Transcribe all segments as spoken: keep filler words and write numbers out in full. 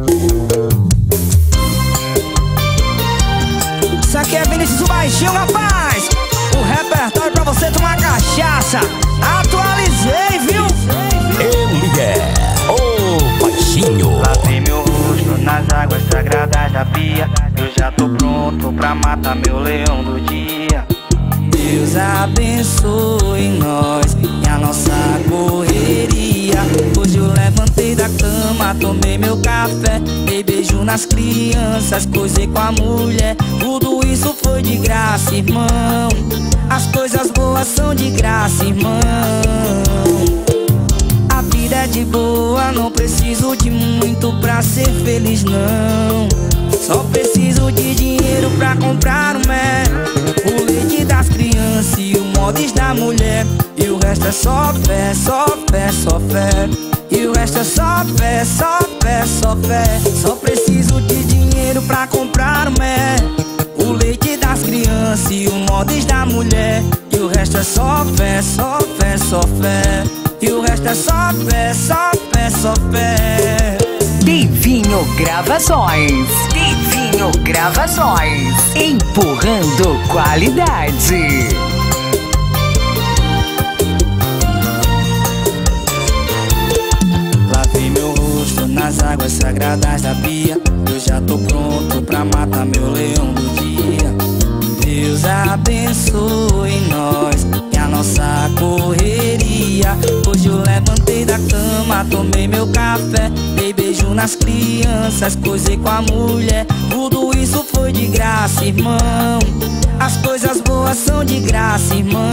Isso aqui é Vinícius Baixinho, rapaz. O repertório pra você tomar cachaça. Atualizei, viu? Ele é o Baixinho. Lavei meu rosto nas águas sagradas da pia. Eu já tô pronto pra matar meu leão do dia. Deus abençoe nós e a nossa correria. Hoje eu levantei da cama, tomei meu café, dei beijo nas crianças, coisei com a mulher. Tudo isso foi de graça, irmão. As coisas boas são de graça, irmão. A vida é de boa, não preciso de muito pra ser feliz, não. Só preciso de dinheiro pra comprar o mel, o leite das crianças e o mods da mulher. E o resto é só fé, só fé, só fé. E o resto é só fé, só fé, só fé. Só preciso de dinheiro pra comprar o mel, o leite das crianças e o mods da mulher. E o resto é só fé, só fé, só fé. E o resto é só fé, só fé, só fé. Divinho Gravações. Divinho Gravações. Empurrando qualidade. Lavei meu rosto nas águas sagradas da pia. Eu já tô pronto pra matar meu leão do dia. Deus abençoe nós e a nossa correria. Hoje eu levantei da cama, tomei meu café, dei beijo nas crianças, coisei com a mulher. Tudo isso foi de graça, irmão. As coisas boas são de graça, irmão.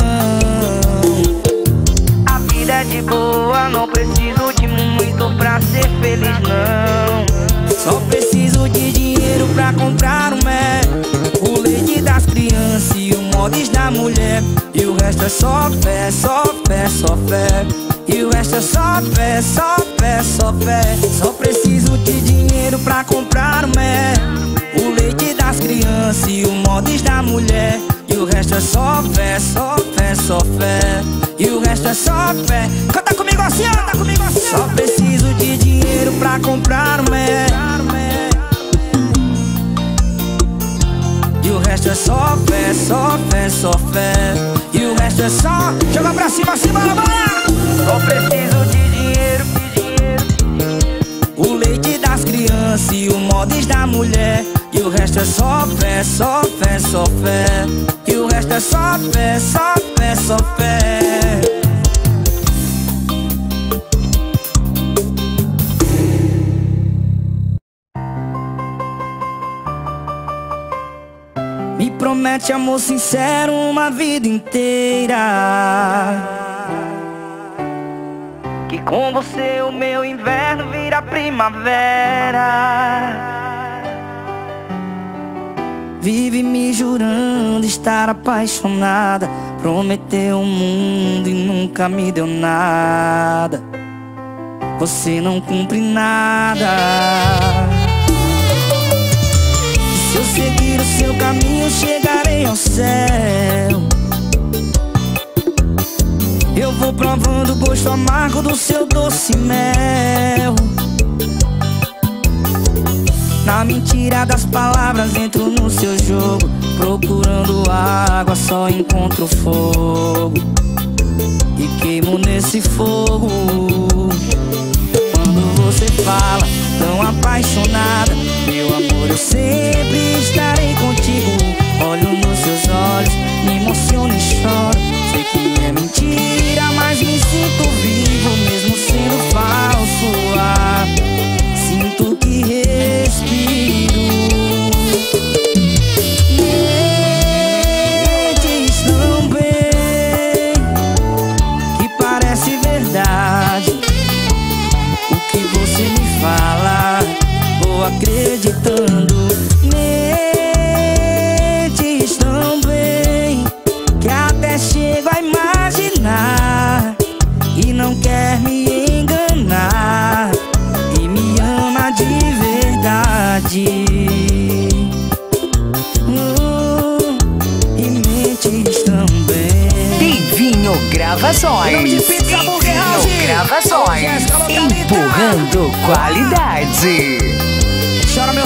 A vida é de boa, não preciso de muito pra ser feliz, não. Só preciso de dinheiro pra comprar o mel, o leite das crianças e o mods da mulher. E o resto é só fé, só fé, só fé. E o resto é só fé, só fé, só fé. Só preciso de dinheiro pra comprar o mel, o leite das crianças e o mods da mulher. E o resto é só fé, só fé, só fé. E o resto é só fé. Canta comigo assim, canta comigo assim. Só preciso de dinheiro pra comprar o mel, e o resto é só fé, só fé, só fé. E o resto é só... Joga pra cima, cima, bora, bora. Só preciso de dinheiro, de dinheiro. O leite das crianças e o mods da mulher. E o resto é só fé, só fé, só fé. E o resto é só fé, só fé, só fé. Me promete amor sincero uma vida inteira, que com você o meu inverno vira primavera. Vive me jurando estar apaixonada, prometeu o mundo e nunca me deu nada. Você não cumpre nada. Se eu seguir o seu caminho, chegarei ao céu. Eu vou provando o gosto amargo do seu doce mel. Na mentira das palavras entro no seu jogo, procurando água só encontro fogo, e queimo nesse fogo. Quando você fala tão apaixonada, meu amor, eu sempre estarei contigo. Olho nos seus olhos, me emociono e choro. Sei que é mentira, mas me sinto vivo, mesmo sendo falso ar. Sinto que respiro. Mentes tão bem que parece verdade. O que você me fala, vou acreditando. Mentes tão bem que até chego a imaginar, e não quer me enganar, e me ama de verdade. uh, E mentes tão bem. Divinho Gravações. Divinho Gravações. Empurrando qualidade.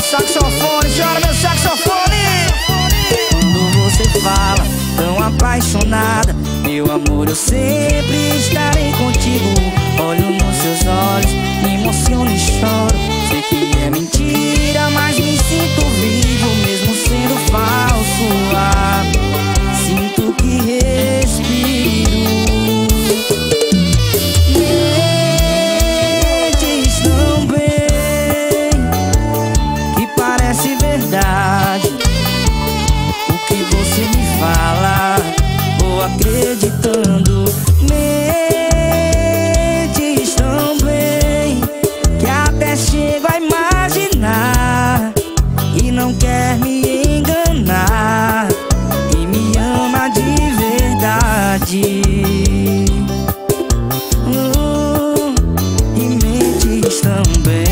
saxofone, chora meu saxofone. Quando você fala tão apaixonada, meu amor, eu sempre estarei contigo. Olho nos seus olhos, me emociono e choro. Sei que é mentira, mas me sinto vivo, mesmo sendo falso. Ah, sinto que respiro. Mentes também, que parece verdade o que você me fala, vou acreditando. Mentes também, que até chego a imaginar e não quer me enganar, e me ama de verdade. uh, E mentes também.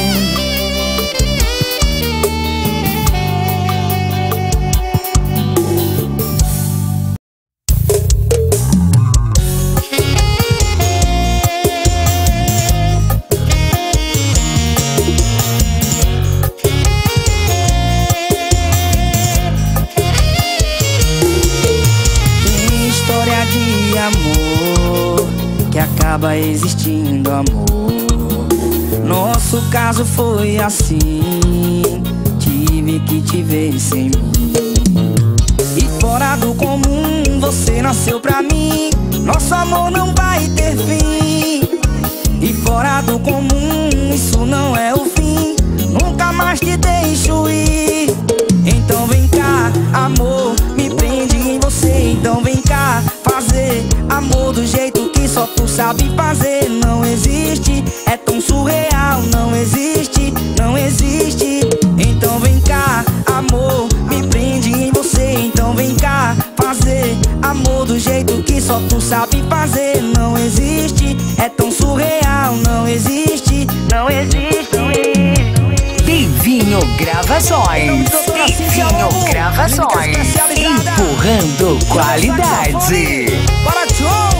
De amor que acaba existindo, amor. Nosso caso foi assim, tive que te ver sem mim. E fora do comum, você nasceu pra mim. Nosso amor não vai ter fim. E fora do comum, isso não é o fim. Nunca mais te deixo ir. Então vem cá, amor, me prende em você. Então vem cá, fazer amor do jeito que só tu sabe fazer. Não existe, é tão surreal. Não existe, não existe. Então vem cá, amor, me prende em você. Então vem cá, fazer amor do jeito que só tu sabe fazer. Não existe, é tão surreal. Não existe, não existe. Divinho Gravações. Divinho Gravações. Empurrando qualidade. Bora, show!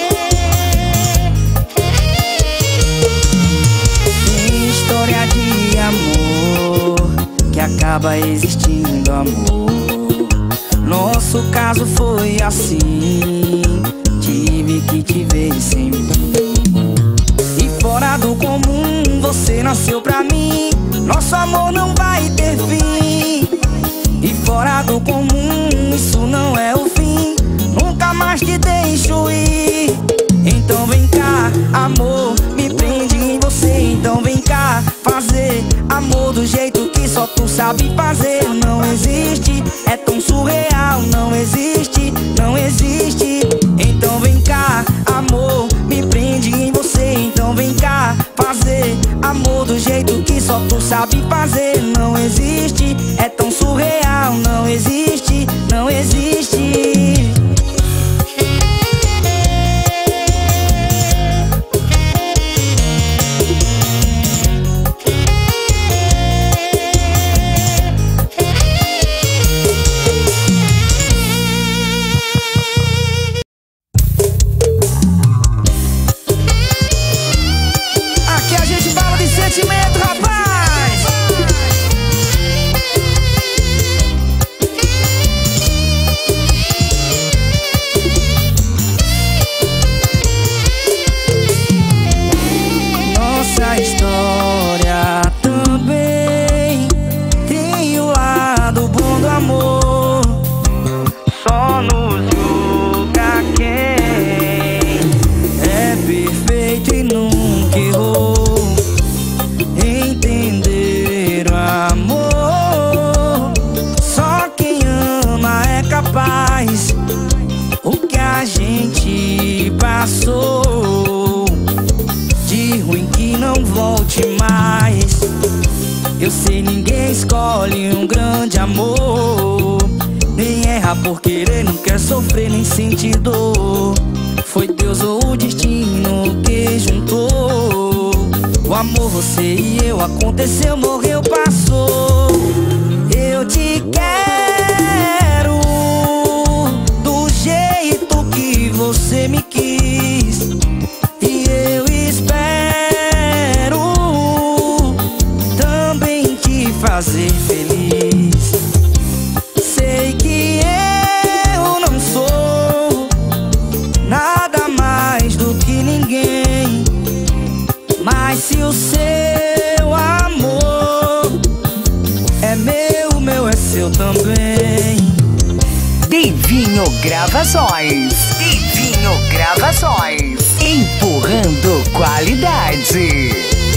História de amor que acaba existindo, amor. Nosso caso foi assim, tive que te ver sem mim. E fora do comum, você nasceu pra mim. Nosso amor não vai ter fim. E fora do comum, isso não é o fim. Nunca mais te deixo ir. Então vem cá, amor, me prende em você. Então vem cá, fazer amor do jeito que só tu sabe fazer. Não existe, é tão surreal. Não existe, não existe. Então vem cá, amor, me prende em você. Então vem cá, fazer amor do jeito que só tu sabe fazer. Não existe, é tão surreal. Não existe, não existe. Aqui a gente fala de sentimento, rapaz. Nossa história também tem o lado bom do amor. Só nos julga quem é perfeito e nunca errou. Entender o amor, só quem ama é capaz. O que a gente passou de ruim que não volte mais. Eu sei, ninguém escolhe um grande amor. Nem erra por querer, não quer sofrer nem sentir dor. Foi Deus ou o destino que juntou. O amor, você e eu, aconteceu, morreu, passou. Eu te quero do jeito que você me quis. E eu espero também te fazer fazer feliz. Sei que eu não sou nada mais do que ninguém, mas se o seu amor é meu, meu é seu também. Divinho Gravações, Divinho Gravações, empurrando qualidade.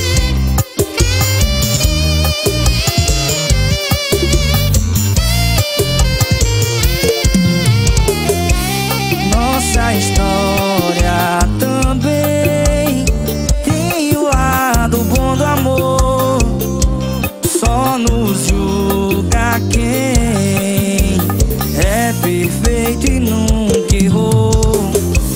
Nossa história também tem o lado bom do amor. Só nos julga quem é perfeito e nunca errou.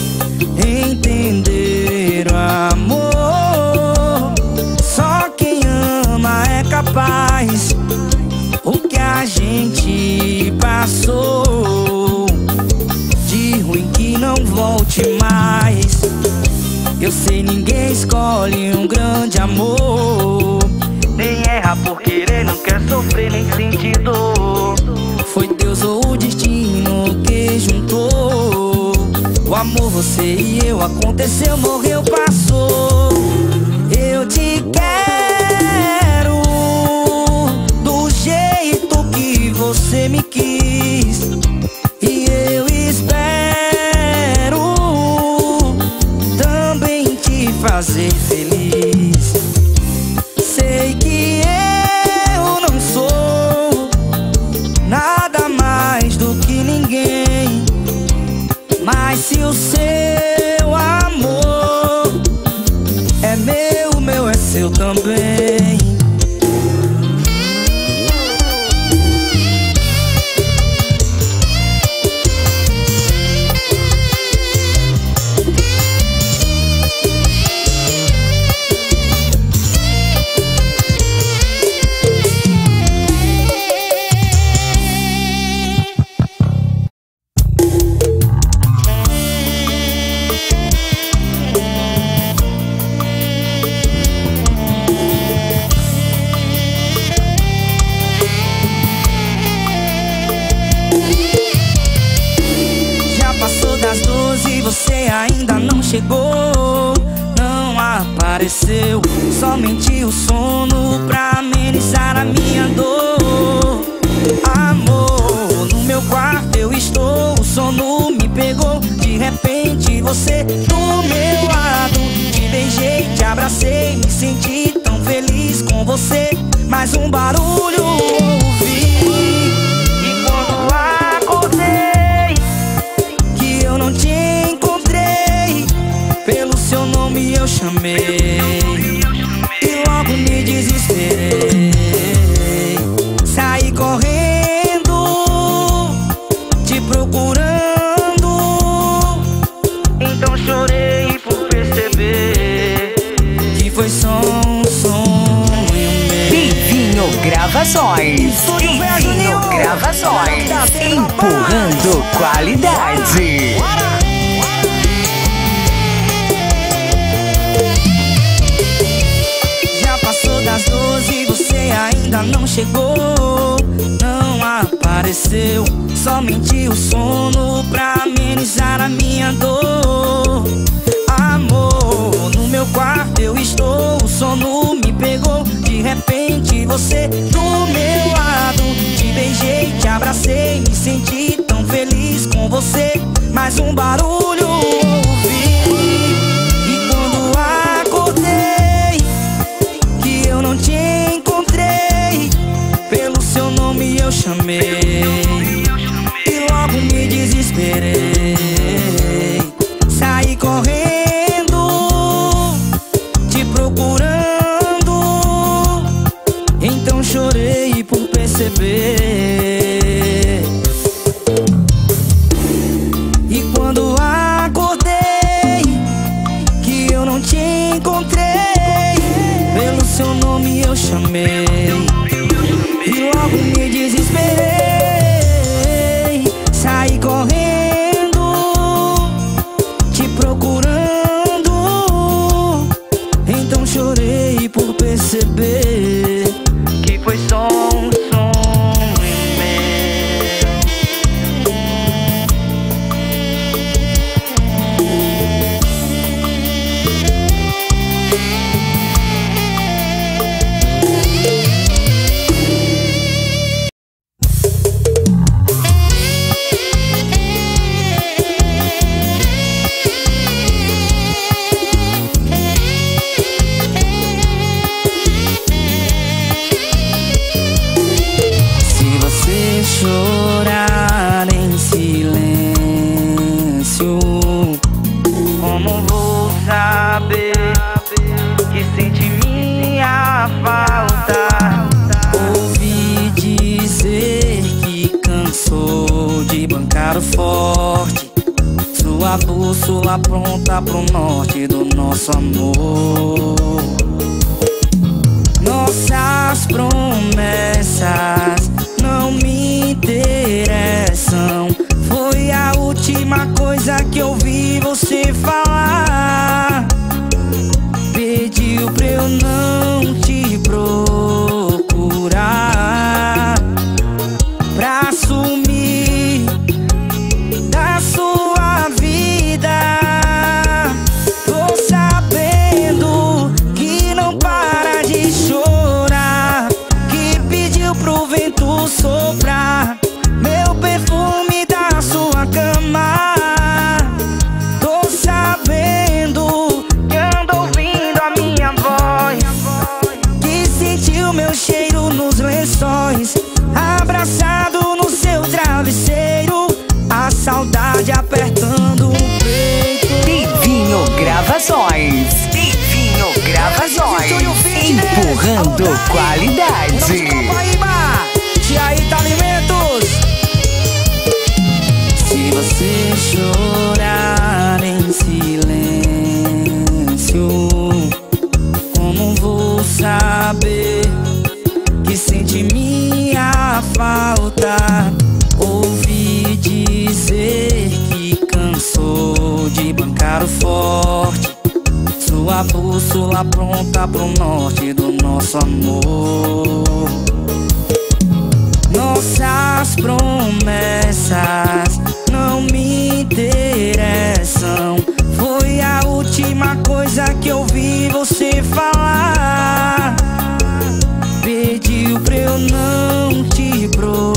Entender o amor, só quem ama é capaz. O que a gente passou de ruim que não volte mais. Eu sei, ninguém escolhe um grande amor, Nem erra por querer, não quer sofrer nem sentir dor. foi Deus ou o destino que juntou. O amor, você e eu, aconteceu, morreu, passou. Eu te quero do jeito que você me quis, e eu espero também te fazer feliz. Sei que eu não sou nada mais do que ninguém, mas se o seu amor é meu, meu é seu também. Você ainda não chegou, não apareceu. Somente o sono pra amenizar a minha dor. Amor, no meu quarto eu estou, o sono me pegou. De repente você do meu lado, te beijei, te abracei, me senti tão feliz com você. Mais um barulho ouvi, E quando acordei, que eu não te encontrei, pelo seu nome eu chamei e logo me desesperei. Saí correndo, te procurando, então chorei por perceber que foi só um sonho meu. Divinho Gravações, Divinho Gravações, empurrando qualidade. Já passou das doze, você ainda não chegou, não apareceu. Somente o sono pra amenizar a minha dor. Amor, no meu quarto eu estou, o sono me pegou. De repente você do meu lado, te beijei, te abracei, me senti tão feliz com você. Mais um barulho ouvi, e quando acordei, que eu não te encontrei, pelo seu nome eu chamei e logo me desesperei. Saí correndo, te procurando, então chorei por perceber. E quando acordei, que eu não te encontrei, pelo seu nome eu chamei e logo me desesperei. Saí correndo, te procurando, então chorei por perceber que foi só um Sua bússola pronta pro norte do nosso amor. Nossas promessas não me interessam. Foi a última coisa que eu ouvi você falar. Pediu pra eu não te procurar, pra sumir da sua vida. Tô sabendo que não para de chorar, que pediu pro vento soprar meu perfume da sua cama. Tô sabendo que anda ouvindo a minha voz, que sentiu meu cheiro nos lençóis, abraçado no seu travesseiro, a saudade apertando o peito. Divinho Gravações. Divinho Gravações. Empurrando qualidade. Tiaíta Alimentos. Se você chorar em silêncio, como vou saber que sente minha falta? Ouvi dizer que cansou de bancar o forte, sua bússola pronta pro norte do nosso amor. Nossas promessas não me interessam. Foi a última coisa que eu ouvi você falar. Pediu pra eu não te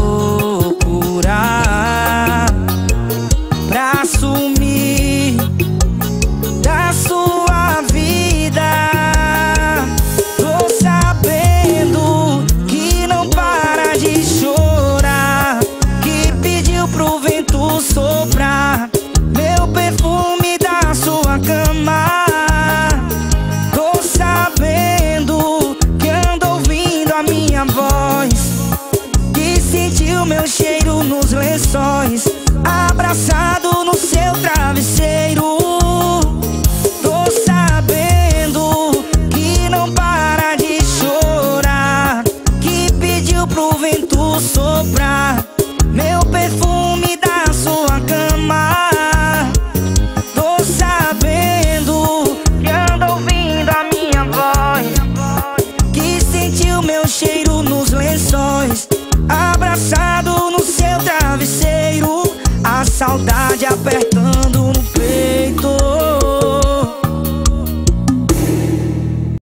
procurar, pra sumir da sua vida. Tô sabendo que não para de chorar, que pediu pro vento soprar meu perfume da sua cama. Tô sabendo que anda ouvindo a minha voz,